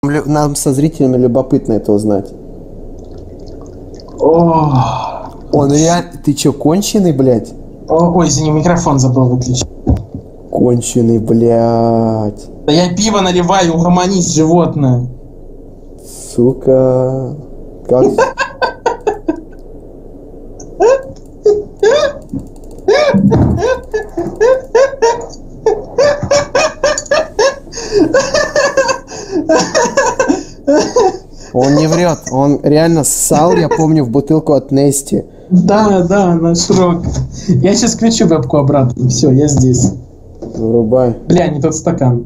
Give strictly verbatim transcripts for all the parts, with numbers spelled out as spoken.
Нам со зрителями любопытно это узнать. О, Он реально... Ты чё, конченый, блядь? О, ой, извини, микрофон забыл выключить. Конченый, блядь. Да я пиво наливаю, угомонись, животное. Сука. Как... Он не врет, он реально ссал, я помню, в бутылку от Нести. Да, да, наш рок. Я сейчас включу вебку обратно. Все, я здесь. Врубай. Бля, не тот стакан.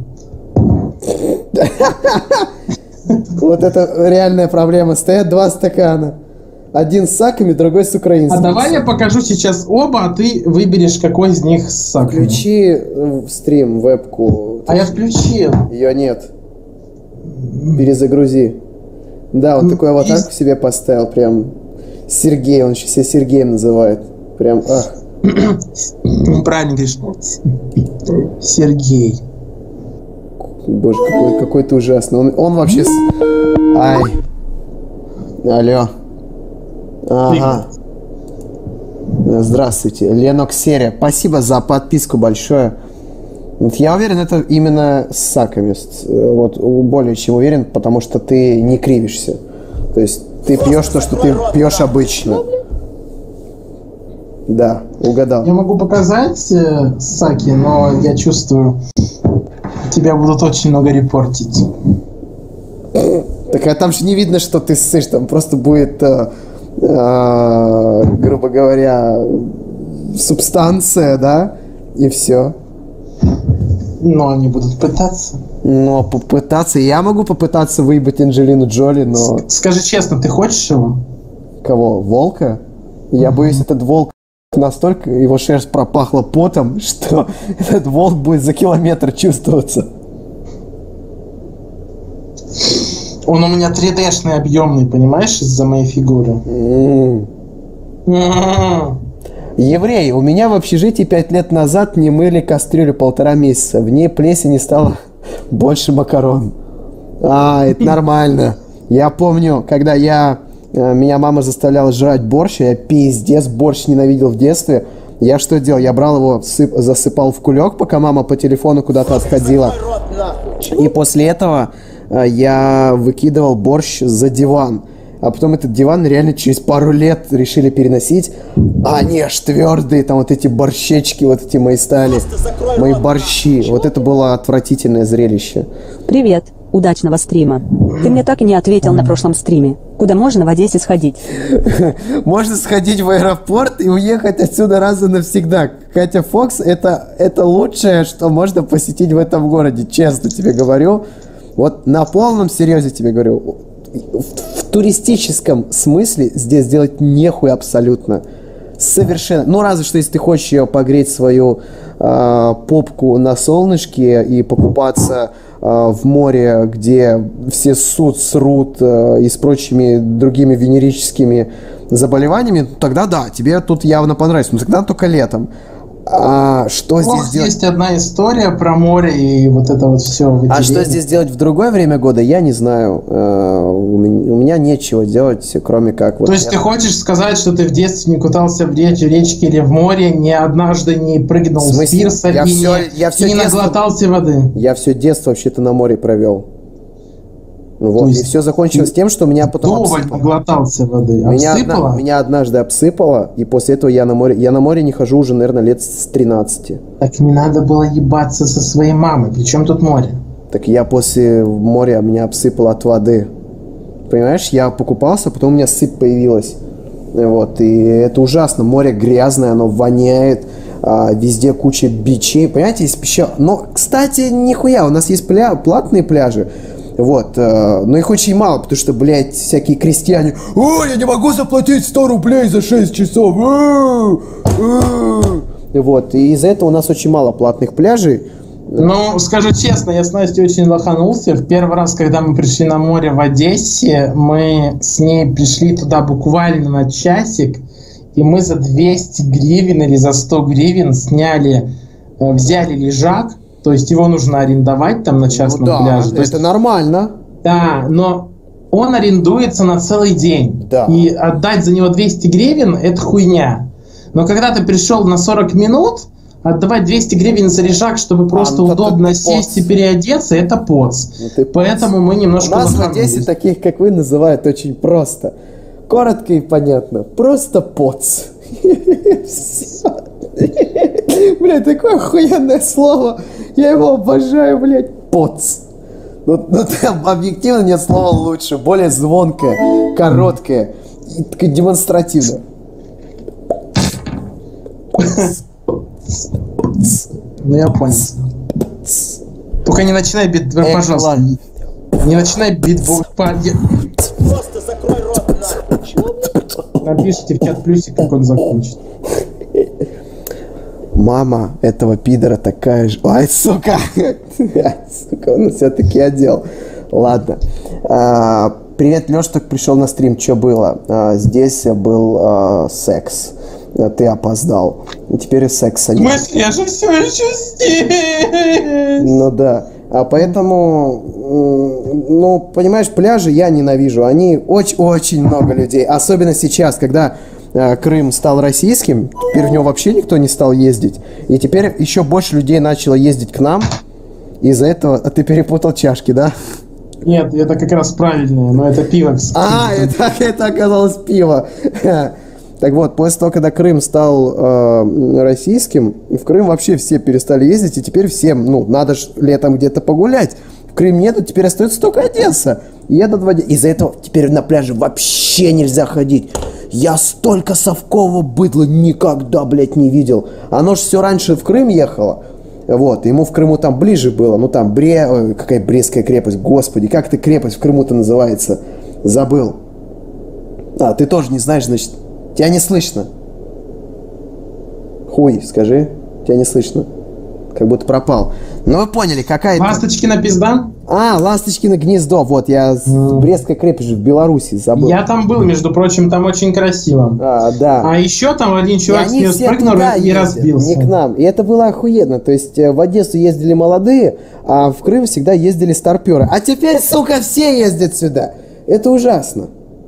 Вот это реальная проблема. Стоят два стакана. Один с саками, другой с украинским. А давай я покажу сейчас оба, а ты выберешь, какой из них с саками. Включи в стрим вебку. А я включил. Ее нет. Перезагрузи. Да, он такой аватарку себе поставил, прям Сергей, он еще себя Сергеем называет. Прям, ах. Правильно говоришь. Сергей. Боже, какой, какой ты ужасный. Он, он вообще... С... Ай. Алло. Ага. Здравствуйте. Ленок Серия. Спасибо за подписку большое. Я уверен, это именно с саками. Вот, более чем уверен, потому что ты не кривишься. То есть ты пьешь то, что ты пьешь обычно. Да, угадал. Я могу показать э, саки, но я чувствую, тебя будут очень много репортить. Так а там же не видно, что ты ссышь, там просто будет, э, э, грубо говоря, субстанция, да, и все. Но они будут пытаться. Но попытаться, я могу попытаться выебать Анджелину Джоли, но... Скажи честно, ты хочешь его? Кого? Волка? Я mm-hmm. боюсь, этот волк настолько, его шерсть пропахла потом, что этот волк будет за километр чувствоваться. Он у меня три дэ-шный объемный, понимаешь, из-за моей фигуры. Mm. Mm. Еврей, у меня в общежитии пять лет назад не мыли кастрюлю полтора месяца. В ней плесени стало больше макарон. А, это нормально. Я помню, когда я... Меня мама заставляла жрать борщ, я пиздец борщ ненавидел в детстве. Я что делал? Я брал его, сып, засыпал в кулек, пока мама по телефону куда-то отходила. И после этого я выкидывал борщ за диван. А потом этот диван реально через пару лет решили переносить. А они аж твердые, там вот эти борщечки, вот эти мои стали. Мои борщи. Вот это было отвратительное зрелище. Привет, удачного стрима. Ты мне так и не ответил на прошлом стриме. Куда можно в Одессе сходить? Можно сходить в аэропорт и уехать отсюда раз и навсегда. Катя Фокс это, это лучшее, что можно посетить в этом городе. Честно тебе говорю. Вот на полном серьезе тебе говорю. В, в туристическом смысле здесь делать нехуй абсолютно. Совершенно. Ну, разве что, если ты хочешь ее погреть свою э, попку на солнышке и покупаться э, в море, где все ссут, срут э, и с прочими другими венерическими заболеваниями, тогда да, тебе тут явно понравится. Но тогда только летом. А что здесь Ох, делать? Есть одна история про море и вот это вот все. А что здесь делать в другое время года, я не знаю. У меня, у меня нечего делать, кроме как... Вот То есть я... ты хочешь сказать, что ты в детстве не катался в реч- речке или в море, ни однажды не прыгнул с пирса я и, все, не, я все и не детство... наглотался воды? Я все детство вообще-то на море провел. Вот. И все закончилось тем, что меня потом Вдоволь обсыпало. наглотался воды. Меня, Обсыпало? одна, меня однажды обсыпало, и после этого я на море... Я на море не хожу уже, наверное, лет с тринадцати. Так не надо было ебаться со своей мамой. При чем тут море? Так я после моря меня обсыпало от воды. Понимаешь, я покупался, потом у меня сыпь появилась. Вот, и это ужасно. Море грязное, оно воняет. А, везде куча бичей. Понимаете, есть пещера. Но, кстати, нихуя, у нас есть пля... платные пляжи. Вот, э, но их очень мало, потому что, блядь, всякие крестьяне: «О, я не могу заплатить сто рублей за шесть часов!» Вот, и из-за этого у нас очень мало платных пляжей. Ну, скажу честно, я с Настей очень лоханулся. В первый раз, когда мы пришли на море в Одессе, мы с ней пришли туда буквально на часик, и мы за двести гривен или за сто гривен сняли, взяли лежак. То есть его нужно арендовать там на частном ну, да, пляже. То это есть нормально. Да, но он арендуется на целый день. Да. И отдать за него двести гривен – это хуйня. Но когда ты пришел на сорок минут, отдавать двести гривен за лежак, чтобы просто ну, удобно ты сесть поц. и переодеться – это поц. Ну, ты Поэтому поц. мы немножко У нас в лоханулись. Одессе таких, как вы, называют очень просто. Коротко и понятно. Просто поц. Блядь, такое охуенное слово. Я его обожаю, блядь. Поц. Ну, ну там объективно нет слова лучше. Более звонкое, короткое и так демонстративно. Ну я понял. Только не начинай бит, Эх, пожалуйста. ладно. Не начинай битбокс. Просто закрой рот нахуй. Напишите в чат плюсик, как он закончит. Мама этого пидора такая же... Ай, сука! Сука, он все-таки одел. Ладно. А, привет, Леш, только пришел на стрим. Что было? А, здесь был а, секс. А, ты опоздал. И теперь и секса В нет. смысле, я же все еще здесь. Ну да. А поэтому, м, ну, понимаешь, пляжи я ненавижу. Они очень-очень много людей. Особенно сейчас, когда э, Крым стал российским, теперь в него вообще никто не стал ездить. И теперь еще больше людей начало ездить к нам. Из-за этого... А ты перепутал чашки, да? Нет, это как раз правильное, но это пиво. А, это, это оказалось пиво. Так вот, после того, когда Крым стал э, российским, в Крым вообще все перестали ездить, и теперь всем, ну, надо ж летом где-то погулять. В Крым нету, теперь остается только Одесса. Едут в Одессу. Из-за этого теперь на пляже вообще нельзя ходить. Я столько совкового быдла никогда, блядь, не видел. Оно ж все раньше в Крым ехало. Вот, ему в Крыму там ближе было. Ну, там Бре... Ой, какая Брестская крепость, господи, как эта крепость в Крыму-то называется? Забыл. А, ты тоже не знаешь, значит... Тебя не слышно. Хуй, скажи. Тебя не слышно. Как будто пропал. Ну вы поняли, какая-то... Ласточкина пизда? А, Ласточкино гнездо. Вот, я с Брестской крепости в Беларуси забыл. Я там был, между прочим, там очень красиво. А, да. А еще там один И чувак с они нее все спрыгнул туда и ездят, разбился. не к нам. И это было охуенно. То есть э, в Одессу ездили молодые, а в Крым всегда ездили старперы. А теперь, сука, все ездят сюда. Это ужасно.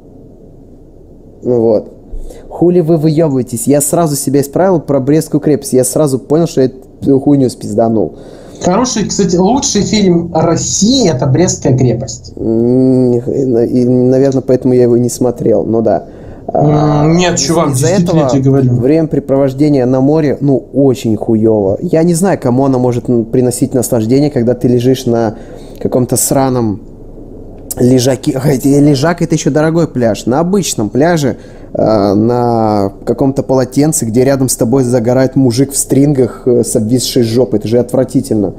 Ну вот. Хули вы выебываетесь? Я сразу себя исправил про Брестскую крепость. Я сразу понял, что я эту хуйню спизданул. Хороший, кстати, лучший фильм России — это «Брестская крепость». М, И, наверное, поэтому я его не смотрел. Ну да. А, М, Нет, чувак, Из-за действительно, я этого тебе говорю. времяпрепровождение на море, ну, очень хуево. Я не знаю, кому оно может м, приносить наслаждение, когда ты лежишь на каком-то сраном лежаке. Хотя лежак — это еще дорогой пляж. На обычном пляже, э, на каком-то полотенце, где рядом с тобой загорает мужик в стрингах э, с обвисшей жопой. Это же отвратительно.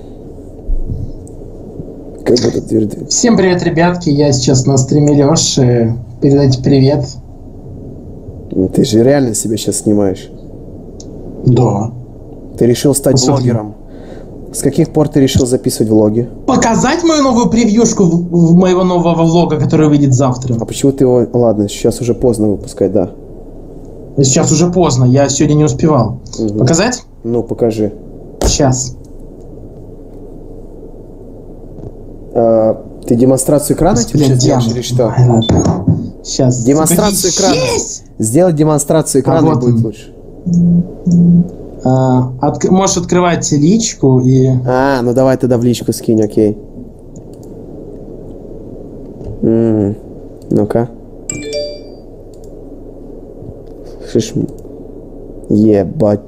Как будто твердый. Всем привет, ребятки, я сейчас на стриме Лёши. Передайте привет. Ты же реально себя сейчас снимаешь. Да. Ты решил стать Абсолютно. блогером. С каких пор ты решил записывать влоги? Показать мою новую превьюшку в- в моего нового влога, который выйдет завтра. А почему ты его... Ладно, сейчас уже поздно выпускать, да. Сейчас уже поздно, я сегодня не успевал. Мгм. Показать? Ну, покажи. Сейчас. А, ты демонстрацию экрана теперь сейчас делаешь или что? Сейчас. Демонстрацию экрана. Сделать демонстрацию экрана А вот будет он. лучше. А, отк- можешь открывать личку и... А, ну давай тогда в личку скинь, окей. М, Ну-ка. Слышь, м, ебать.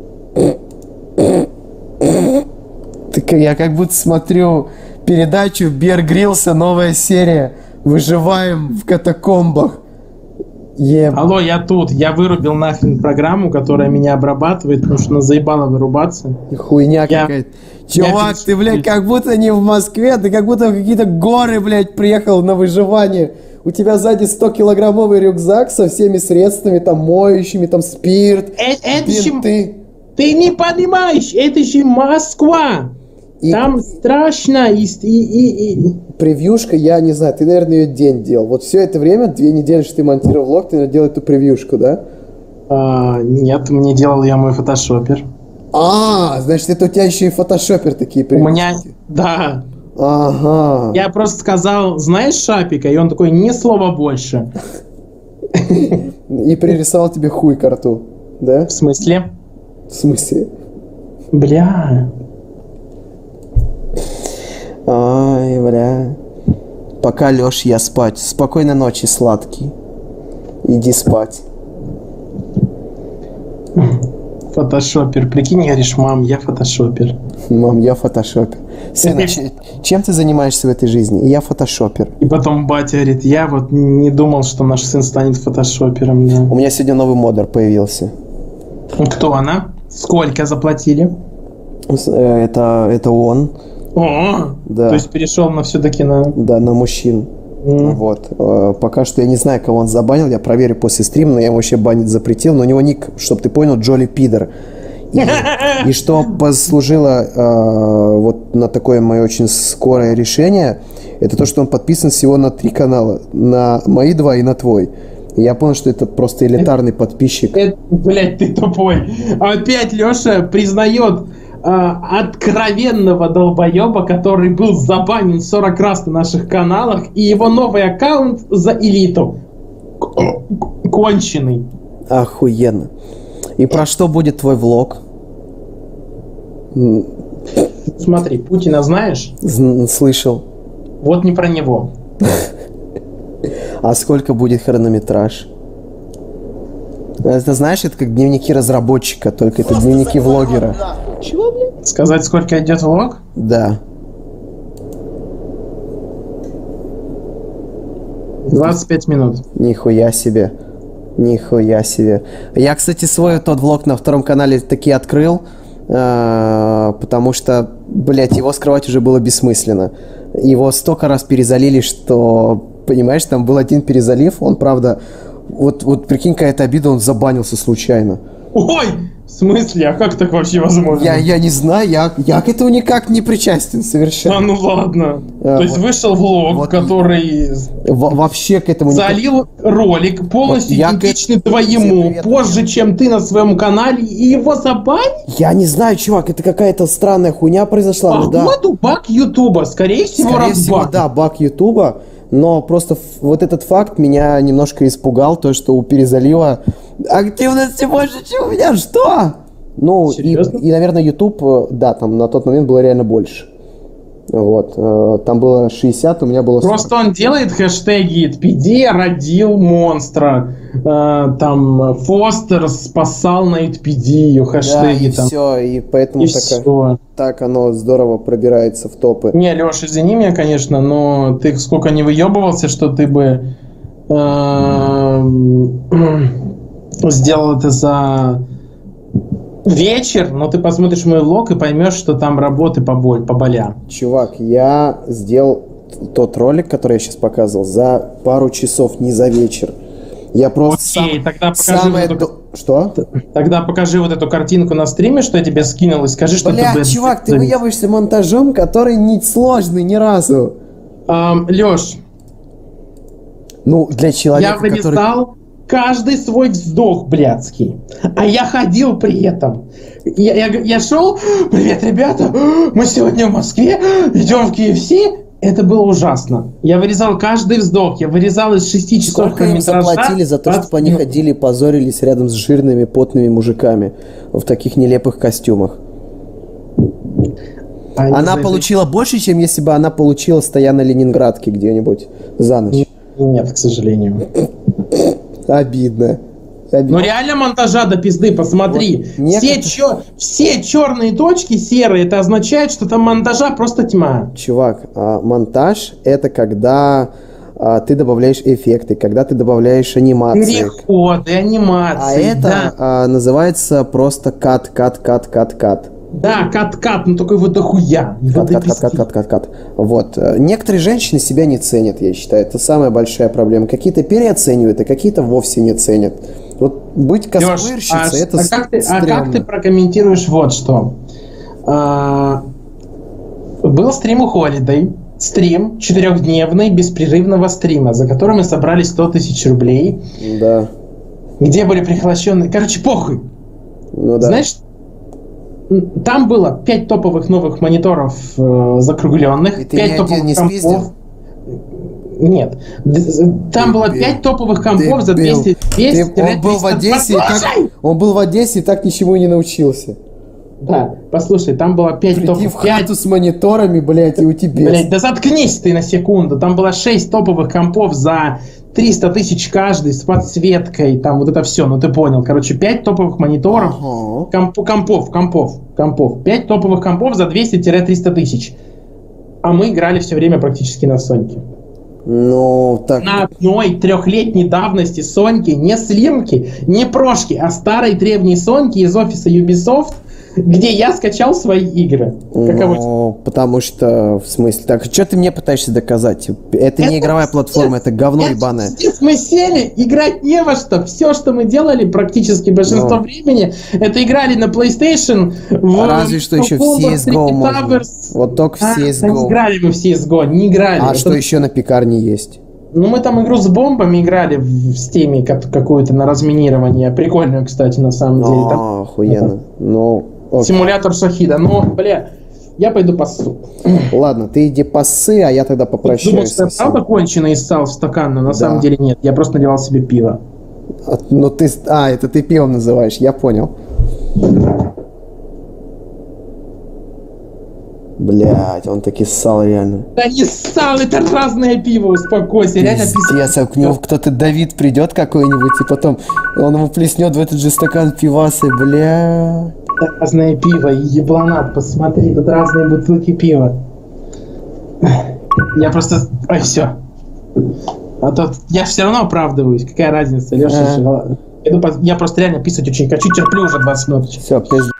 Так я как будто смотрю передачу Бер Гриллса, новая серия. Выживаем в катакомбах. Ебать. Алло, я тут. Я вырубил нахрен программу, которая меня обрабатывает, потому что она заебала вырубаться. Хуйня Я- какая-то. Чувак, я ты, блядь, перес- как будто не в Москве, ты как будто в какие-то горы, блядь, приехал на выживание. У тебя сзади сто-килограммовый рюкзак со всеми средствами, там, моющими, там, спирт, Э- это же- бинты. Ты не понимаешь, это же Москва. И Там страшно. И, и, и- и- превьюшка, я не знаю, ты, наверное, ее день делал. Вот все это время, две недели, что ты монтировал влог, ты, наверное, делал эту превьюшку, да? А, нет, мне делал я мой фотошопер. А, значит, это у тебя еще и фотошопер такие У превьюшки. меня, да. Ага. Я просто сказал, знаешь Шапика? И он такой, ни слова больше. И пририсовал тебе хуй к рту, да? В смысле? В смысле? Бля. Ай, бля. Пока, Лёш, я спать. Спокойной ночи, сладкий. Иди спать. Фотошопер. Прикинь, говоришь, мам, я фотошопер. Мам, я фотошопер. Сына, ч- чем ты занимаешься в этой жизни? Я фотошопер. И потом батя говорит, я вот не думал, что наш сын станет фотошопером. Да. У меня сегодня новый модер появился. Кто она? Сколько заплатили? С- э, Это, это он. О, Да. то есть перешел на все-таки на... Да, на мужчин. М. Вот. Э, Пока что я не знаю, кого он забанил. Я проверю после стрима, но я ему вообще банить запретил. Но у него ник, чтобы ты понял, Джоли Пидор. И, и что послужило э, вот на такое мое очень скорое решение, это то, что он подписан всего на три канала. На мои два и на твой. И я понял, что это просто элитарный подписчик. Это, блядь, ты тупой. Опять Леша признает а, откровенного долбоеба, который был забанен сорок раз на наших каналах, и его новый аккаунт за элиту. К- Конченый. Охуенно. И про что будет твой влог? М, Смотри, Путина знаешь? з- Слышал. Вот не про него. А сколько будет хронометраж? Это, знаешь, это как дневники разработчика, только это дневники влогера. Чего, блядь? Сказать, сколько идет влог? Да. двадцать пять минут. Нихуя себе. Нихуя себе. Я, кстати, свой тот влог на втором канале таки открыл, э, потому что, блядь, его скрывать уже было бессмысленно. Его столько раз перезалили, что, понимаешь, там был один перезалив, он, правда, вот, вот прикинь, какая-то обида, он забанился случайно. Ой! В смысле? А как так вообще возможно? Я, я не знаю, я, я к этому никак не причастен совершенно. А ну ладно. А, То есть вот- вышел влог, вот- который Во- вообще к этому никак... залил ролик полностью Вот я идентичный к- твоему, Всем привет, позже, чем ты на своем канале, и его забанили? Я не знаю, чувак, это какая-то странная хуйня произошла, ну да. Походу, баг Ютуба. Скорее всего, Скорее всего, разбаг. да, баг Ютуба, но просто ф- вот этот факт меня немножко испугал, то, что у перезалива активности больше, чем у меня, что? Ну, и, Серьезно? и, наверное, YouTube, э, да, там на тот момент было реально больше. Вот, э, там было шестьдесят, у меня было сорок. Просто он делает хэштеги пи ди родил монстра, э, там Фостер спасал на эй пи ди ее Да, хэштеги и там. все, и поэтому И такая- все. так оно здорово пробирается в топы. Не, Леш, извини меня, конечно, но ты сколько не выебывался, что ты бы эм, сделал это за вечер, но ты посмотришь мой влог и поймешь, что там работы поболь, поболя. Чувак, я сделал т- тот ролик, который я сейчас показывал, за пару часов, не за вечер. Я просто Окей, сам- тогда покажи самое вот эту- до- Что? Тогда покажи вот эту картинку на стриме, что я тебе скинул, и скажи, что Бля, ты... бы- чувак, ты выебываешься монтажом, который не сложный ни разу. Эм, Леш, Ну, для я человека, который... вырезал каждый свой вздох блядский. А я ходил при этом. Я, я, я шел, привет, ребята, мы сегодня в Москве, идем в кей эф си. Это было ужасно. Я вырезал каждый вздох, я вырезал из шести часов Сколько им хронометража заплатили за то, двадцать чтобы они минут. ходили и позорились рядом с жирными, потными мужиками в таких нелепых костюмах? Они Она за- получила больше, чем если бы она получила, стоя на Ленинградке где-нибудь за ночь. Нет, к сожалению. Обидно. Обидно. Ну реально монтажа до пизды, посмотри. Вот некоторые- Все, чё- все черные точки серые, это означает, что там монтажа просто тьма. Чувак, а, монтаж это когда а, ты добавляешь эффекты, когда ты добавляешь анимации. Переходы, анимации. А это да. а, называется просто кат, кат, кат, кат, кат. Да, кат-кат, ну только его дохуя. Его Кат, до кат, кат, кат, пизды. кат, кат, кат. Вот. Э, Некоторые женщины себя не ценят, я считаю. Это самая большая проблема. Какие-то переоценивают, а какие-то вовсе не ценят. Вот быть Лёш, косплеерщицей, а, это а как ты, а стрёмно. как ты прокомментируешь вот что? А, был стрим у Holiday, стрим четырехдневный беспрерывного стрима, за который мы собрали сто тысяч рублей, Да. где были прихвачены... Короче, похуй. Ну да. Знаешь, Там было пять топовых новых мониторов э, закругленных, И ты пять ни топовых один не компов. спиздил? Нет. Там было пять топовых компов за двести двести. Он был в Одессе, и так, он был в Одессе и так ничему и не научился. Да, послушай, там было пять Приди топовых. в хату с мониторами, блядь, и у тебя. Блять, да заткнись ты на секунду. Там было шесть топовых компов за триста тысяч каждый с подсветкой, там вот это все, ну ты понял. Короче, пять топовых мониторов, Ага. комп, компов, компов, компов. пять топовых компов за двести-триста тысяч. А мы играли все время практически на Соньке. Ну, так... На одной трехлетней давности Соньки, не слимки, не прошки, а старой древней Соньки из офиса Ubisoft, где я скачал свои игры. Каково? Ну, потому что, в смысле, так, что ты мне пытаешься доказать? Это, Это не игровая пиздец. платформа, это говно Это ебаное. пиздец. Мы сели, играть не во что. Все, что мы делали практически большинство Ну. времени, это играли на PlayStation. В, Разве что еще в си эс го можно. Вот только в А, си эс да не го. играли мы в си эс го, не играли. А Это- что еще на пекарне есть? Ну, мы там игру с бомбами играли в в Steam, как- какую-то на разминирование. Прикольную, кстати, на самом деле. Там А, охуенно. Ну, окей. симулятор шахида. Но, бля, я пойду пассу. Ладно, ты иди пассы, а я тогда Думал, попрощаюсь что я со всеми. правда кончено и ссал в стакан, но на Да. самом деле нет. Я просто наливал себе пиво. А, ну ты... А, это ты пивом называешь, я понял. Блять, он таки ссал реально. Да не ссал, это разное пиво, успокойся. Реально Пиздец, а к нему кто-то Давид придет какой-нибудь, и потом он ему плеснет в этот же стакан пивасы, бля. писано разное пиво, ебланат, посмотри, тут разные бутылки пива. Я просто... Ой, все. А то я все равно оправдываюсь, какая разница, Леша. Ага. Я, иду по- я просто реально писать очень хочу, терплю уже двадцать минут. Все, пизд...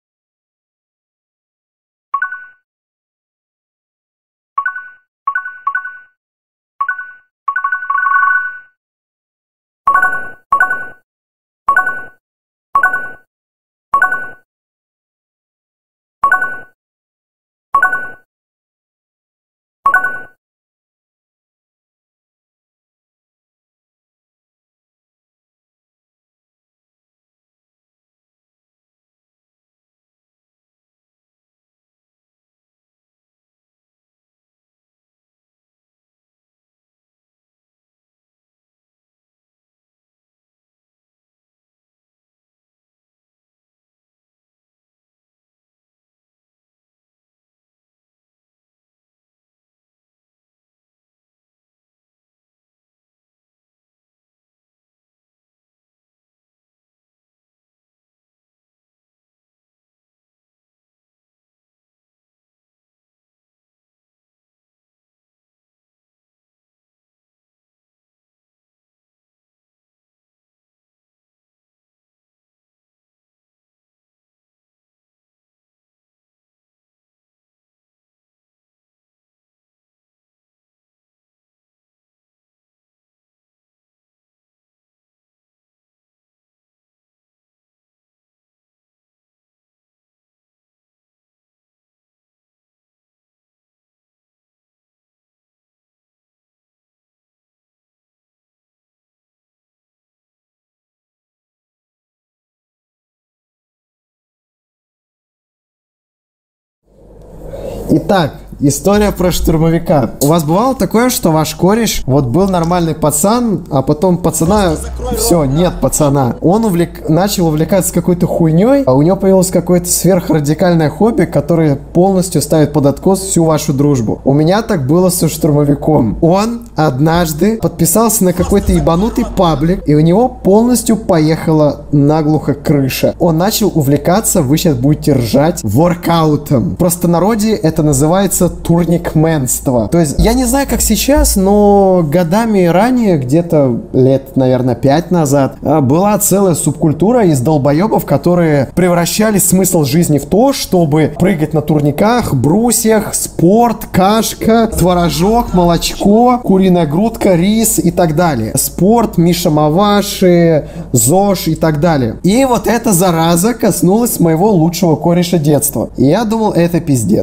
Итак, история про штурмовика. У вас бывало такое, что ваш кореш, вот был нормальный пацан, а потом пацана, все, нет пацана. Он увлек... начал увлекаться какой-то хуйней, а у него появилось какое-то сверхрадикальное хобби, которое полностью ставит под откос всю вашу дружбу. У меня так было со штурмовиком. Он однажды подписался на какой-то ебанутый паблик, и у него полностью поехала наглухо крыша. Он начал увлекаться, вы сейчас будете ржать, воркаутом. В простонародье это называется турникменство. То есть, я не знаю, как сейчас, но годами ранее, где-то лет, наверное, пять назад, а, была целая субкультура из долбоебов, которые превращали смысл жизни в то, чтобы прыгать на турниках, брусьях, спорт, кашка, творожок, молочко, куриная грудка, рис и так далее. Спорт, Миша Маваши, ЗОЖ и так далее. И вот эта зараза коснулась моего лучшего кореша детства. И я думал, это пиздец. И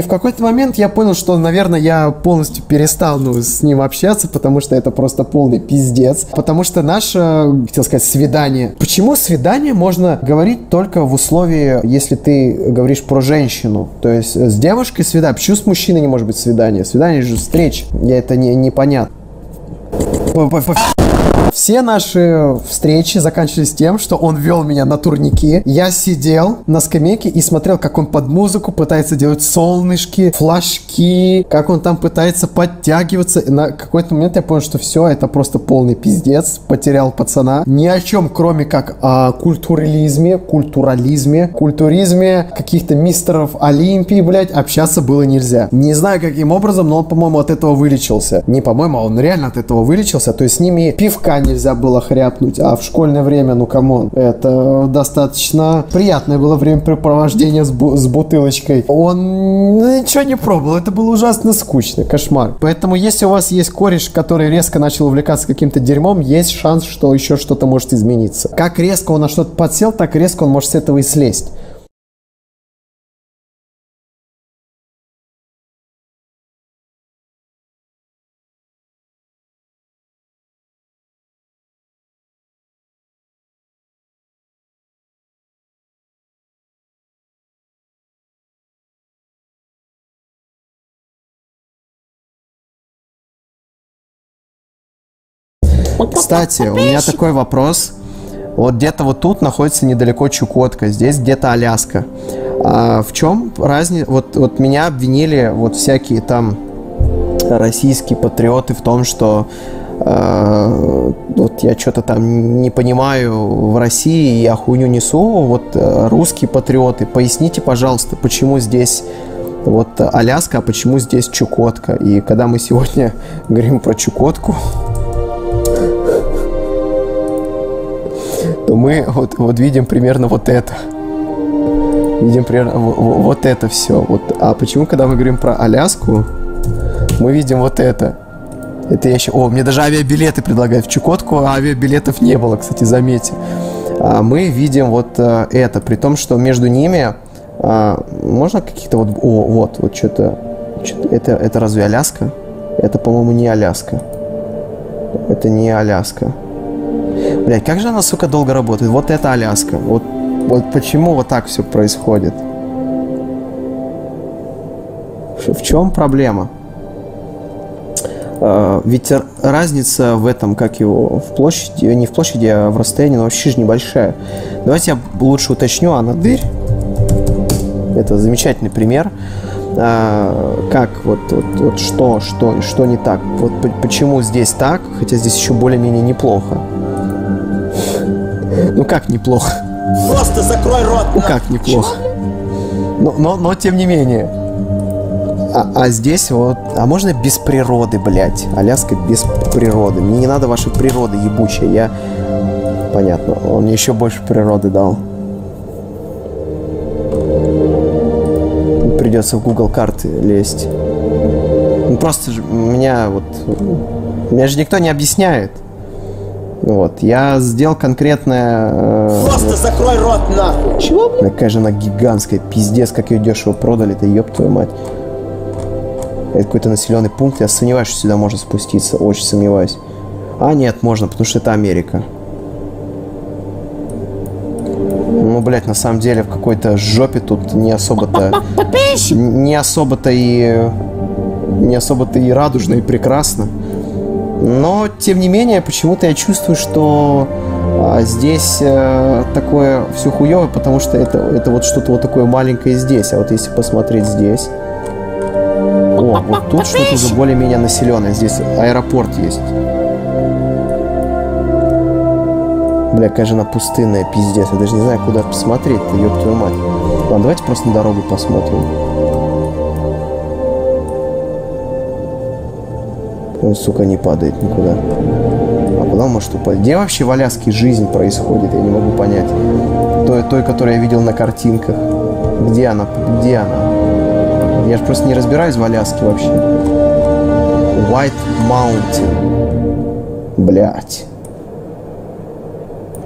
в какой-то момент я понял, что, наверное, я полностью перестал ну, с ним общаться, потому что это просто полный пиздец. Потому что наше, хотел сказать, свидание. Почему свидание можно говорить только в условии, если ты говоришь про женщину? То есть с девушкой свидание. Почему с мужчиной не может быть свидание? Свидание же встреча. Я это не, непонятно. Все наши встречи заканчивались тем, что он вел меня на турники. Я сидел на скамейке и смотрел, как он под музыку пытается делать солнышки, флажки, как он там пытается подтягиваться. И на какой-то момент я понял, что все, это просто полный пиздец. Потерял пацана. Ни о чем, кроме как о культурализме, культурализме, культуризме, каких-то мистеров Олимпии, блядь, общаться было нельзя. Не знаю, каким образом, но он, по-моему, от этого вылечился. Не по-моему, а он реально от этого вылечился. То есть с ними пивка нельзя было хряпнуть, а в школьное время, ну камон, это достаточно приятное было времяпрепровождение с, бу- с бутылочкой. Он ну, ничего не пробовал, это было ужасно скучно, кошмар. Поэтому если у вас есть кореш, который резко начал увлекаться каким-то дерьмом, есть шанс, что еще что-то может измениться. Как резко он на что-то подсел, так резко он может с этого и слезть. Кстати, у меня такой вопрос. Вот где-то вот тут находится недалеко Чукотка, здесь где-то Аляска. А в чем разница? Вот, вот меня обвинили вот всякие там российские патриоты в том, что э, вот я что-то там не понимаю в России, я хуйню несу. Вот э, русские патриоты, поясните, пожалуйста, почему здесь вот Аляска, а почему здесь Чукотка? И когда мы сегодня говорим про Чукотку, то мы вот, вот видим примерно вот это. Видим примерно вот, вот это все. Вот. А почему, когда мы говорим про Аляску, мы видим вот это? Это я еще... О, мне даже авиабилеты предлагают в Чукотку, а авиабилетов не было, кстати, заметьте. А мы видим вот а, это, при том, что между ними а, можно каких-то вот... О, вот, вот что-то... что-то это, это разве Аляска? Это, по-моему, не Аляска. Это не Аляска. Блядь, как же она, сука, долго работает? Вот это Аляска. Вот, вот почему вот так все происходит? В чем проблема? А, ведь разница в этом, как его, в площади, не в площади, а в расстоянии, но вообще же небольшая. Давайте я лучше уточню, а надырь. Это замечательный пример. А, как вот, вот, вот что, что, что не так? Вот почему здесь так, хотя здесь еще более-менее неплохо. Ну как неплохо? Просто закрой рот. Ну как неплохо? Но, но, но тем не менее. А, а здесь вот... А можно без природы, блядь? Аляска без природы. Мне не надо вашей природы ебучая. Я... Понятно. Он мне еще больше природы дал. Придется в Google карты лезть. Ну просто же меня вот... Меня же никто не объясняет. Вот, я сделал конкретное... Э, Просто вот, закрой рот нахуй! Чего? Какая же она гигантская, пиздец, как ее дешево продали-то, ёб твою мать. Это какой-то населенный пункт, я сомневаюсь, что сюда можно спуститься, очень сомневаюсь. А нет, можно, потому что это Америка. Ну, блядь, на самом деле в какой-то жопе тут не особо-то... Не особо-то и... Не особо-то и радужно, и прекрасно. Но, тем не менее, почему-то я чувствую, что а, здесь а, такое все хуёвое, потому что это, это вот что-то вот такое маленькое здесь. А вот если посмотреть здесь... О, вот тут что-то уже более-менее населенное. Здесь аэропорт есть. Бля, какая же она пустынная, пиздец. Я даже не знаю, куда посмотреть-то, ёб твою мать. Ладно, давайте просто на дорогу посмотрим. Он, сука, не падает никуда. А куда он может упасть? Где вообще в Аляске жизнь происходит? Я не могу понять. Той, той, которую я видел на картинках. Где она? Где она? Я же просто не разбираюсь в Аляске вообще. White Mountain. Блять.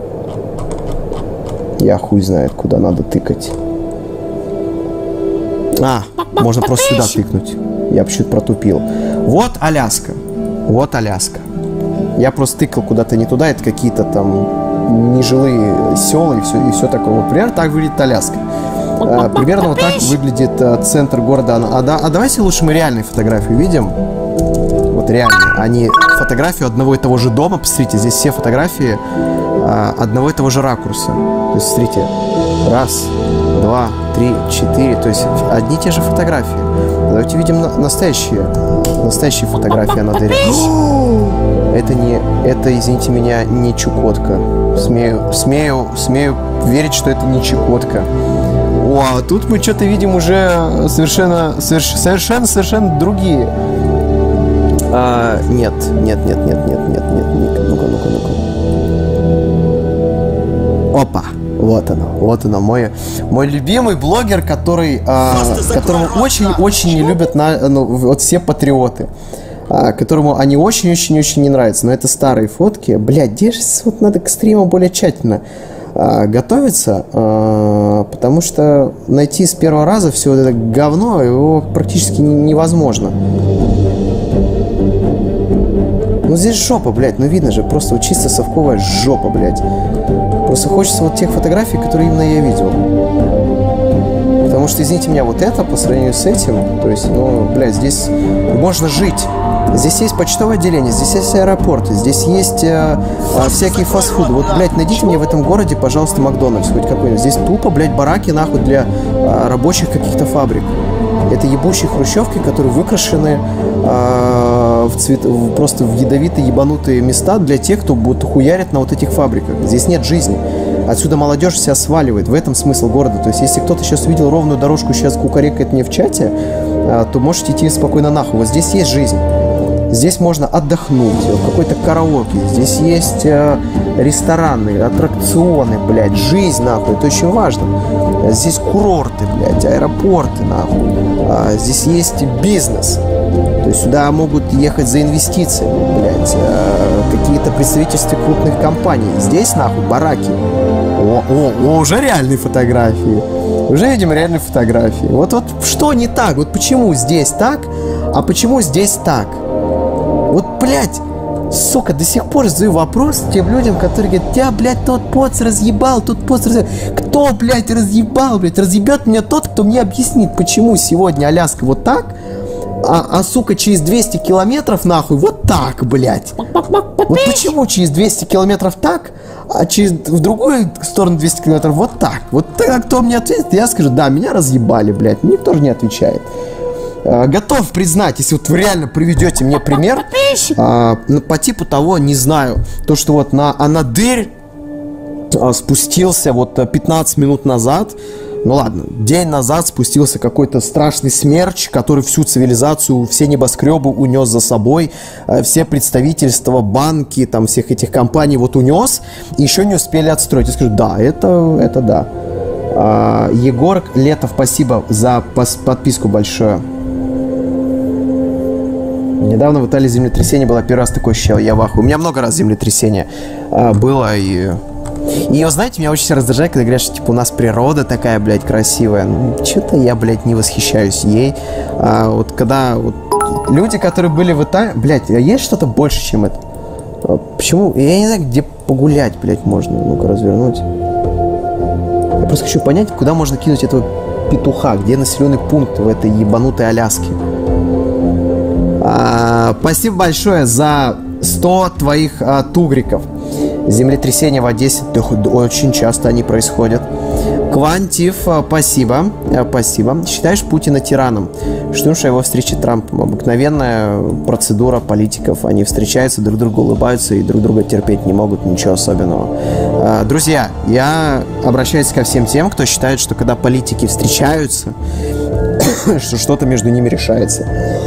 Я хуй знает, куда надо тыкать. А, можно просто сюда тыкнуть. Я почему-то протупил. Вот Аляска. Вот Аляска. Я просто тыкал куда-то не туда. Это какие-то там нежилые села и все, и все такое. Вот примерно так выглядит Аляска. А, примерно вот так выглядит а, центр города. А, да, а давайте лучше мы реальные фотографии увидим. Вот реально. Они фотографию одного и того же дома. Посмотрите, здесь все фотографии а, одного и того же ракурса. То есть, смотрите. Раз, два, три, четыре. То есть одни и те же фотографии. Давайте видим на- настоящие. Настоящие фотографии на дыре. Это не... Это, извините меня, не Чукотка. Смею, смею, смею верить, что это не Чукотка. О, а тут мы что-то видим уже совершенно, соверш, совершенно, совершенно другие. А, нет, нет, нет, нет, нет, нет, нет, нет. Ну-ка, ну-ка, ну-ка. Опа. Вот оно, вот оно, мой, мой любимый блогер, который, а, которому очень-очень не любят на, ну, вот все патриоты, а, которому они очень-очень-очень не нравятся. Но это старые фотки. Блядь, здесь вот надо к стриму более тщательно а, готовиться, а, потому что найти с первого раза все это говно его практически невозможно. Ну здесь жопа, блядь, ну видно же, просто вот чисто совковая жопа, блядь. Просто хочется вот тех фотографий, которые именно я видел. Потому что, извините меня, вот это по сравнению с этим, то есть, ну, блядь, здесь можно жить. Здесь есть почтовое отделение, здесь есть аэропорты, здесь есть э, э, всякие фастфуды. Вот, блядь, найдите мне в этом городе, пожалуйста, Макдональдс хоть какой-нибудь. Здесь тупо, блядь, бараки, нахуй, для э, рабочих каких-то фабрик. Это ебучие хрущевки, которые выкрашены э, в цвет, в, просто в ядовитые ебанутые места для тех, кто будто хуярит на вот этих фабриках. Здесь нет жизни. Отсюда молодежь себя сваливает. В этом смысл города. То есть, если кто-то сейчас увидел ровную дорожку, сейчас кукарекает мне в чате, э, то можете идти спокойно нахуй. Вот здесь есть жизнь. Здесь можно отдохнуть, какой-то караоке. Здесь есть э, рестораны, аттракционы, блядь, жизнь, нахуй. Это очень важно. Здесь курорты, блядь, аэропорты, нахуй. А, здесь есть бизнес. То есть сюда могут ехать за инвестициями, блядь, э, какие-то представительства крупных компаний. Здесь, нахуй, бараки. О, о, о, уже реальные фотографии. Уже видим реальные фотографии. Вот, вот что не так? Вот почему здесь так, а почему здесь так? Вот, блядь, сука, до сих пор задаю вопрос тем людям, которые говорят: тебя, блядь, тот поц разъебал, тот поц разъебал. Кто, блядь, разъебал, блядь? Разъебет меня тот, кто мне объяснит, почему сегодня Аляска вот так, а, а, сука, через двести километров, нахуй, вот так, блядь. Вот почему через двести километров так, а через, в другую сторону двести километров вот так? Вот тогда кто мне ответит, я скажу: да, меня разъебали, блядь. Никто же не отвечает. Готов признать, если вот вы реально приведете мне пример а, по типу того, не знаю, то, что вот на Анадырь а, спустился вот пятнадцать минут назад, ну ладно, день назад спустился какой-то страшный смерч, который всю цивилизацию, все небоскребы унес за собой, а, все представительства, банки, там всех этих компаний вот унес, и еще не успели отстроить. Я скажу: да, это, это да. а, Егор Летов, спасибо за подписку большое. Недавно в Италии землетрясение было, первый раз такое ощущал, я в ахуе. У меня много раз землетрясение а, было, и... И, вы знаете, меня очень сильно раздражает, когда говорят, что, типа, у нас природа такая, блядь, красивая. Ну, что-то я, блядь, не восхищаюсь ей. А, вот когда вот, люди, которые были в Италии... Блядь, а есть что-то больше, чем это? А, почему? Я не знаю, где погулять, блядь, можно. Ну-ка, развернуть. Я просто хочу понять, куда можно кинуть этого петуха, где населенный пункт в этой ебанутой Аляске. А, спасибо большое за сто твоих а, тугриков. Землетрясения в Одессе, очень часто они происходят. Квантив, а, спасибо. а, Спасибо. Считаешь Путина тираном? Что ж, его встречи Трампом? Обыкновенная процедура политиков. Они встречаются, друг другу улыбаются и друг друга терпеть не могут. Ничего особенного. а, Друзья, я обращаюсь ко всем тем, кто считает, что когда политики встречаются, что что-то между ними решается.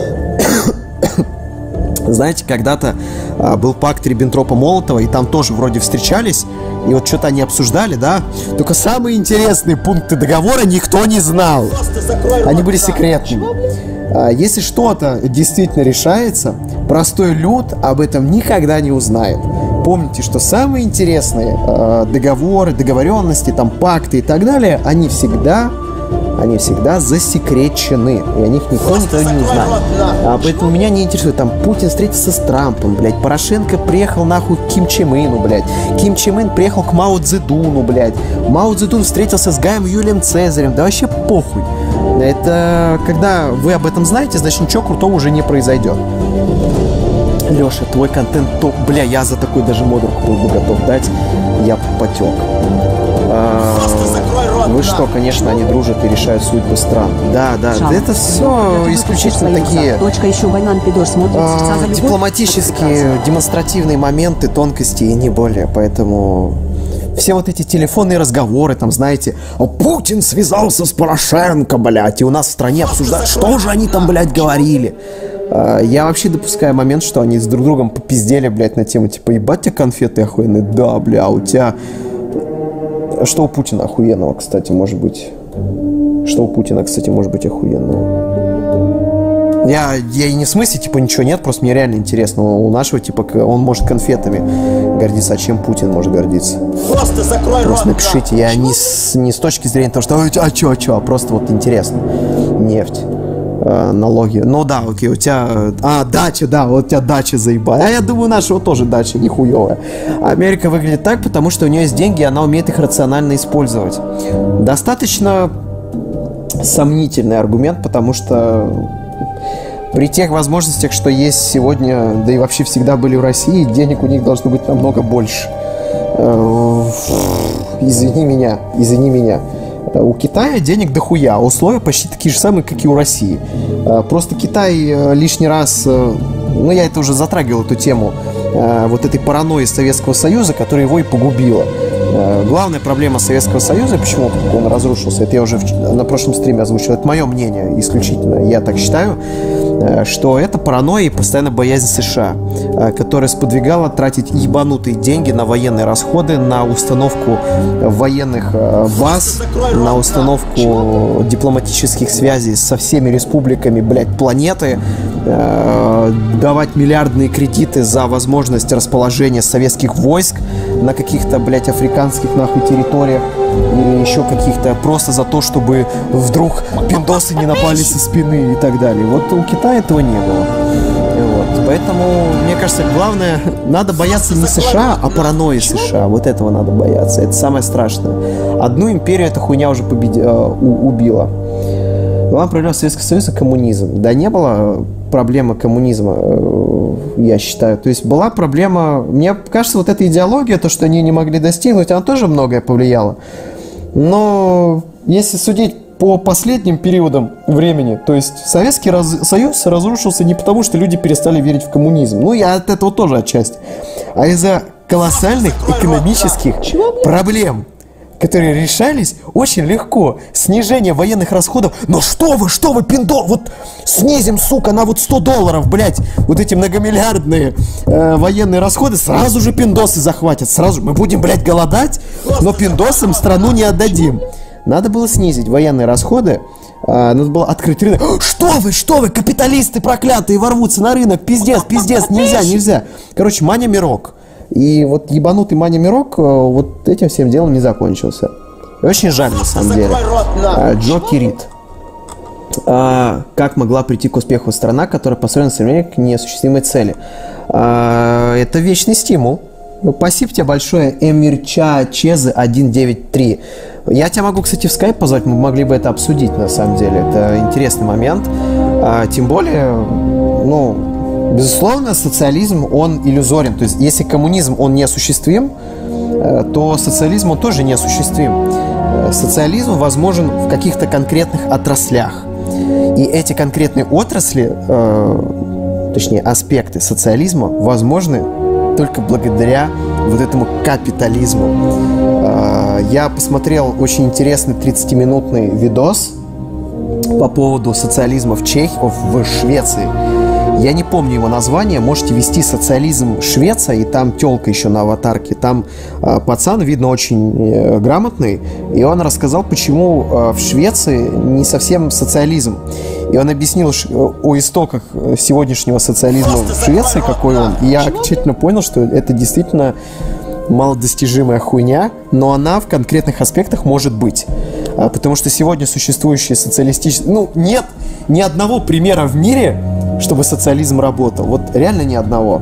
Знаете, когда-то а, был пакт Риббентропа-Молотова, и там тоже вроде встречались, и вот что-то они обсуждали, да? Только самые интересные пункты договора никто не знал. Они были секретными. А, если что-то действительно решается, простой люд об этом никогда не узнает. Помните, что самые интересные а, договоры, договоренности, там, пакты и так далее, они всегда, они всегда засекречены, и о них никто никто не узнает. А поэтому меня не интересует, там, Путин встретился с Трампом, блядь, Порошенко приехал нахуй к Ким Чен Ыну, блядь, Ким Чен Ын приехал к Мао Цзэдуну, блядь, Мао Цзэдун встретился с Гаем Юлием Цезарем, да вообще похуй. Это, когда вы об этом знаете, значит, ничего крутого уже не произойдет. Леша, твой контент топ. Бля, я за такой даже модерку был бы готов дать. Я потек. А, вы что, конечно, они дружат и решают судьбы стран. Да, да, Шам. это все исключительно такие Дочка еще Вайнан Пидор смотрит а, сердца за любовь. дипломатические, демонстративные моменты, тонкости и не более. Поэтому все вот эти телефонные разговоры, там, знаете, Путин связался с Порошенко, блядь, и у нас в стране обсуждают, что же они там, блядь, говорили. Я вообще допускаю момент, что они с друг другом попиздели, блядь, на тему, типа, ебать тебе конфеты охуенные, да, бля, у тебя... Что у Путина охуенного, кстати, может быть? Что у Путина, кстати, может быть охуенного? Я, я и не в смысле, типа, ничего нет, просто мне реально интересно. У нашего, типа, он может конфетами гордиться, а чем Путин может гордиться? Просто закрой Просто рот. напишите, я не с, не с точки зрения того, что, а чё, а чё, а просто вот интересно. Нефть. Налоги. Ну да, окей, у тебя... А, дача, да, вот у тебя дача заебала. А я думаю, нашего тоже дача нихуевая. Америка выглядит так, потому что у нее есть деньги, и она умеет их рационально использовать. Достаточно сомнительный аргумент, потому что при тех возможностях, что есть сегодня, да и вообще всегда были в России, денег у них должно быть намного больше. Извини меня, извини меня. У Китая денег дохуя, условия почти такие же самые, как и у России. Просто Китай лишний раз, ну я это уже затрагивал, эту тему, вот этой паранойи Советского Союза, которая его и погубила. Главная проблема Советского Союза, почему он разрушился, это я уже на прошлом стриме озвучил, это мое мнение исключительно, я так считаю, что это паранойя и постоянно боязнь США, которая сподвигала тратить ебанутые деньги на военные расходы, на установку военных баз, на установку дипломатических связей со всеми республиками, блядь, планеты, давать миллиардные кредиты за возможность расположения советских войск на каких-то, блядь, африканских нахуй территориях или еще каких-то, просто за то, чтобы вдруг пиндосы не напали со спины и так далее. Вот у Китая этого не было. Вот. Поэтому, мне кажется, главное, надо бояться не США, а паранойи США. Вот этого надо бояться. Это самое страшное. Одну империю эта хуйня уже победи... убила. Главная проблема Советского Союза – коммунизм. Да не было проблемы коммунизма, я считаю. То есть была проблема... Мне кажется, вот эта идеология, то, что они не могли достигнуть, она тоже многое повлияла. Но если судить по последним периодам времени, то есть Советский раз... Союз разрушился не потому, что люди перестали верить в коммунизм. Ну, я от этого тоже отчасти. А из-за колоссальных экономических проблем, которые решались очень легко. Снижение военных расходов. Но что вы, что вы, пиндо, вот снизим, сука, на вот сто долларов, блядь, вот эти многомиллиардные э, военные расходы, сразу же пиндосы захватят, сразу же. Мы будем, блядь, голодать, но пиндосам страну не отдадим. Надо было снизить военные расходы, э, надо было открыть рынок. Что вы, что вы, капиталисты проклятые, ворвутся на рынок, пиздец, пиздец, нельзя, нельзя. Короче, Маня Мирок. И вот ебанутый Маня Мирок вот этим всем делом не закончился. И очень жаль, на самом деле. Джо Кирит. А, как могла прийти к успеху страна, которая построена стремлением к неосуществимой цели? А, это вечный стимул. Спасибо тебе большое, Эмирча Чезы один девять три. Я тебя могу, кстати, в скайп позвать, мы могли бы это обсудить, на самом деле. Это интересный момент. А, тем более, ну... Безусловно, социализм, он иллюзорен. То есть, если коммунизм, он неосуществим, то социализм, он тоже неосуществим. Социализм возможен в каких-то конкретных отраслях. И эти конкретные отрасли, точнее, аспекты социализма возможны только благодаря вот этому капитализму. Я посмотрел очень интересный тридцатиминутный видос по поводу социализма в Чехии, в Швеции. Я не помню его название, можете ввести «Социализм Швеция», и там тёлка еще на аватарке. Там э, пацан, видно, очень э, грамотный, и он рассказал, почему э, в Швеции не совсем социализм. И он объяснил ш- о истоках сегодняшнего социализма в Швеции, какой он. И я окончательно понял, что это действительно малодостижимая хуйня, но она в конкретных аспектах может быть. А, потому что сегодня существующие социалистические... Ну, нет ни одного примера в мире, чтобы социализм работал. Вот реально ни одного.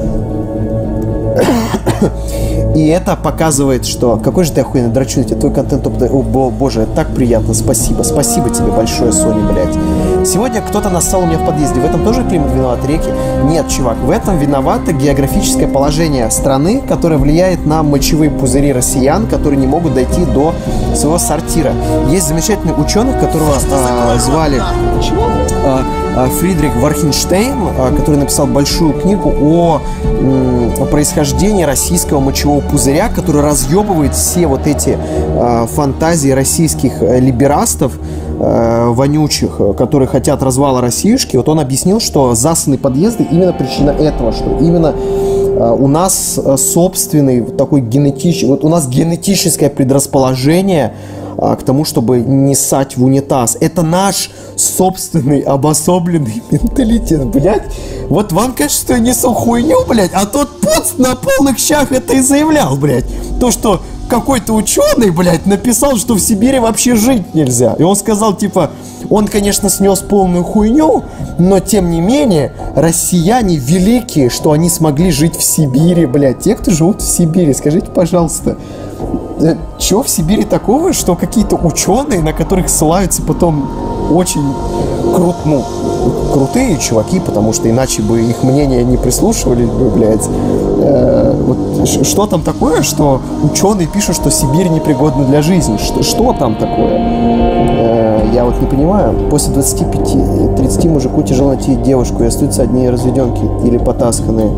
И это показывает, что... Какой же ты охуенный дрочун, тебе твой контент... Топ... О, боже, это так приятно, спасибо. Спасибо тебе большое, Соня, блядь. Сегодня кто-то нассал у меня в подъезде. В этом тоже климат виноват реки? Нет, чувак, в этом виновато географическое положение страны, которое влияет на мочевые пузыри россиян, которые не могут дойти до своего сортира. Есть замечательный ученый, которого а, звали... А, Фридрих Вархенштейн, который написал большую книгу о, о происхождении российского мочевого пузыря, который разъебывает все вот эти э, фантазии российских либерастов э, вонючих, которые хотят развала Россиюшки. Вот он объяснил, что засанные подъезды именно причина этого, что именно э, у нас собственный вот такой генетический, вот у нас генетическое предрасположение к тому, чтобы не ссать в унитаз. Это наш собственный обособленный менталитет, блядь. Вот вам кажется, что я несу хуйню, блядь, а тот пост на полных щах это и заявлял, блядь. То, что какой-то ученый, блядь, написал, что в Сибири вообще жить нельзя. И он сказал, типа, он, конечно, снес полную хуйню, но, тем не менее, россияне великие, что они смогли жить в Сибири, блядь. Те, кто живут в Сибири, скажите, пожалуйста, чё в Сибири такого, что какие-то ученые, на которых ссылаются потом очень крут, ну, крутые чуваки, потому что иначе бы их мнение не прислушивались бы, блядь. Э, вот, что там такое, что ученые пишут, что Сибирь непригодна для жизни? Что, что там такое? Э, я вот не понимаю. После двадцати пяти тридцати мужику тяжело найти девушку, и остаются одни разведенки или потасканные.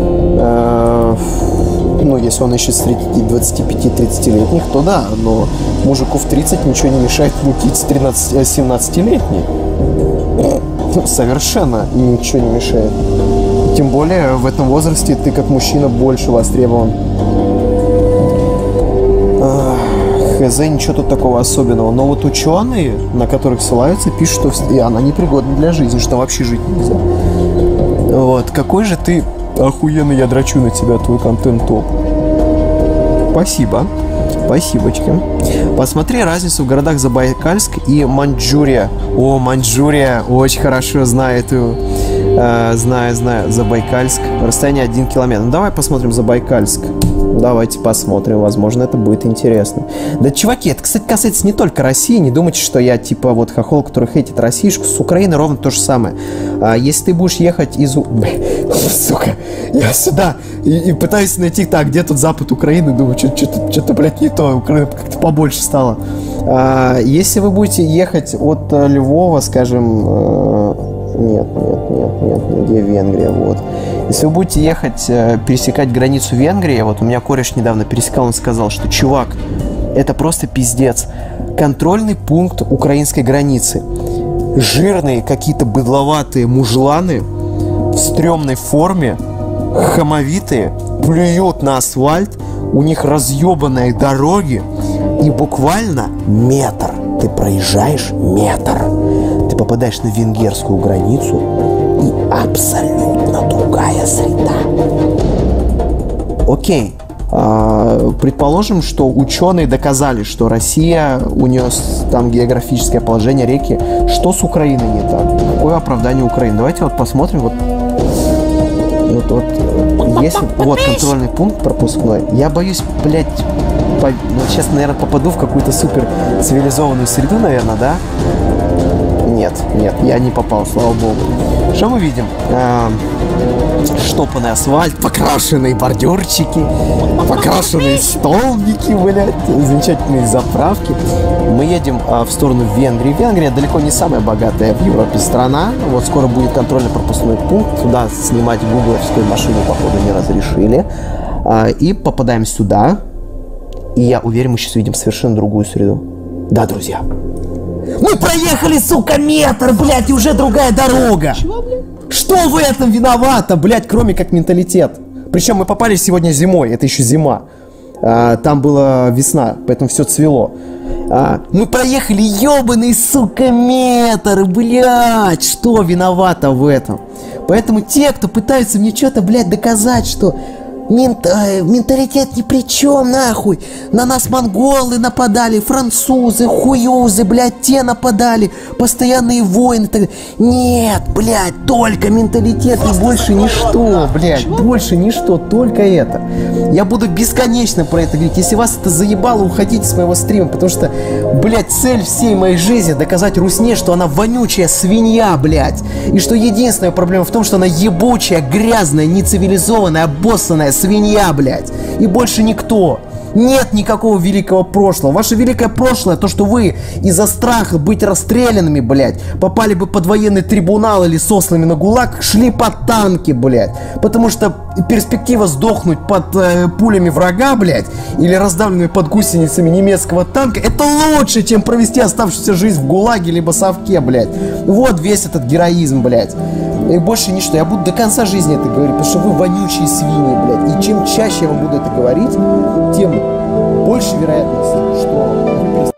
Э, Ну, если он ищет среди двадцати пяти тридцатилетних, то да, но мужику в тридцать ничего не мешает мутить с семнадцатилетней. Совершенно ничего не мешает. Тем более в этом возрасте ты как мужчина больше востребован. Хз, ничего тут такого особенного. Но вот ученые, на которых ссылаются, пишут, что и она непригодна для жизни, что вообще жить нельзя. Вот, какой же ты охуенно, я дрочу на тебя, твой контент топ. Спасибо. Спасибочки. Посмотри разницу в городах Забайкальск и Маньчжурия. О, Маньчжурия, очень хорошо знаю эту. Э, знаю, знаю. Забайкальск. Расстояние один километр. Ну, давай посмотрим Забайкальск. Давайте посмотрим, возможно, это будет интересно. Да, чуваки, это, кстати, касается не только России. Не думайте, что я, типа, вот хохол, который хейтит Россию. С Украины ровно то же самое. А, если ты будешь ехать из... Сука, я сюда и, и пытаюсь найти, так, где тут запад Украины. Думаю, что-то, что-то, блядь, не то. Украина как-то побольше стало. А, если вы будете ехать от Львова, скажем... Нет, нет, нет, нет, где Венгрия, вот. Если вы будете ехать, пересекать границу Венгрии, вот у меня кореш недавно пересекал, он сказал, что, чувак, это просто пиздец. Контрольный пункт украинской границы. Жирные какие-то быдловатые мужланы в стрёмной форме, хамовитые, плюют на асфальт, у них разъебанные дороги, и буквально метр. Ты проезжаешь метр. Ты попадаешь на венгерскую границу, и абсолютно другая среда. Окей. А, предположим, что ученые доказали, что Россия, у нее там географическое положение, реки. Что с Украиной не так? Какое оправдание Украины? Давайте вот посмотрим. Вот, вот, вот, если, вот контрольный пункт пропускной. Я боюсь, блядь, по, ну, сейчас, наверное, попаду в какую-то супер цивилизованную среду, наверное, да? Нет, нет, я не попал, слава богу. Что мы видим? А, штопанный асфальт, покрашенные бордюрчики, покрашенные столбики, блядь, замечательные заправки. Мы едем а, в сторону Венгрии. Венгрия далеко не самая богатая в Европе страна. Вот скоро будет контрольно-пропускной пункт. Туда снимать гугловскую машину, походу, не разрешили. А, и попадаем сюда. И я уверен, мы сейчас увидим совершенно другую среду. Да, друзья. Мы проехали, сука, метр, блядь, и уже другая дорога. Чего, блядь? Что в этом виновато, блядь, кроме как менталитет? Причем мы попали сегодня зимой, это еще зима. А, там была весна, поэтому все цвело. А, мы проехали ебаный, сука, метр, блядь. Что виновато в этом? Поэтому те, кто пытаются мне что-то, блядь, доказать, что Мент, э, менталитет ни при чем, нахуй. На нас монголы нападали, французы, хуюзы, блядь, те нападали. Постоянные войны. Так... Нет, блядь, только менталитет и больше ничто, блядь. Больше ничто, только это. Я буду бесконечно про это говорить. Если вас это заебало, уходите с моего стрима, потому что, блядь, цель всей моей жизни доказать русне, что она вонючая свинья, блядь. И что единственная проблема в том, что она ебучая, грязная, нецивилизованная, обоссанная свинья, блядь. И больше никто. Нет никакого великого прошлого. Ваше великое прошлое, то, что вы из-за страха быть расстрелянными, блядь, попали бы под военный трибунал или сосланы на ГУЛАГ, шли под танки, блядь. Потому что перспектива сдохнуть под э, пулями врага, блядь, или раздавленными под гусеницами немецкого танка, это лучше, чем провести оставшуюся жизнь в ГУЛАГе либо совке, блядь. Вот весь этот героизм, блядь. И больше ничто. Я буду до конца жизни это говорить, потому что вы вонючие свиньи, блядь. И чем чаще я вам буду это говорить, тем больше вероятность, что вы